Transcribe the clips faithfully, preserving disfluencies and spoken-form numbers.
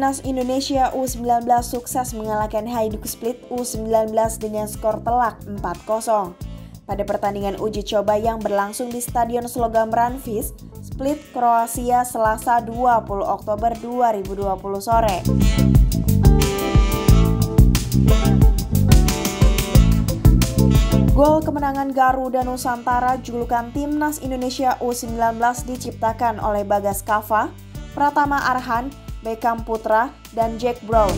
Timnas Indonesia U sembilan belas sukses mengalahkan Hajduk Split U sembilan belas dengan skor telak empat kosong. Pada pertandingan uji coba yang berlangsung di Stadion Sloga Mranfisk, Split, Kroasia, Selasa dua puluh Oktober dua ribu dua puluh sore. Gol kemenangan Garuda Nusantara julukan Timnas Indonesia U sembilan belas diciptakan oleh Bagas Kava, Pratama Arhan, Beckham Putra, dan Jack Brown.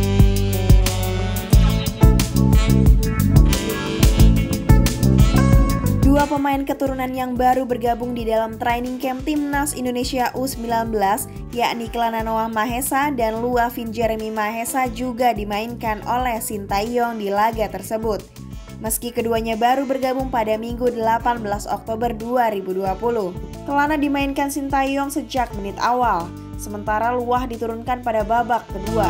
Dua pemain keturunan yang baru bergabung di dalam training camp Timnas Indonesia U sembilan belas, yakni Kelana Noah Mahesa dan Luavin Jeremy Mahesa juga dimainkan oleh Sintayong di laga tersebut. Meski keduanya baru bergabung pada Minggu delapan belas Oktober dua ribu dua puluh. Kelana dimainkan Sintayong sejak menit awal, sementara Luah diturunkan pada babak kedua.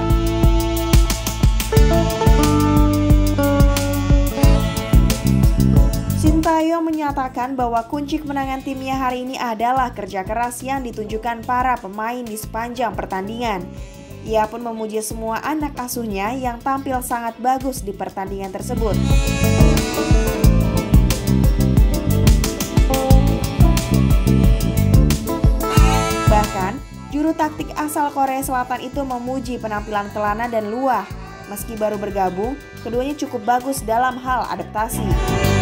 Sintayong menyatakan bahwa kunci kemenangan timnya hari ini adalah kerja keras yang ditunjukkan para pemain di sepanjang pertandingan. Ia pun memuji semua anak asuhnya yang tampil sangat bagus di pertandingan tersebut. Bahkan, juru taktik asal Korea Selatan itu memuji penampilan Kelana dan Luah. Meski baru bergabung, keduanya cukup bagus dalam hal adaptasi.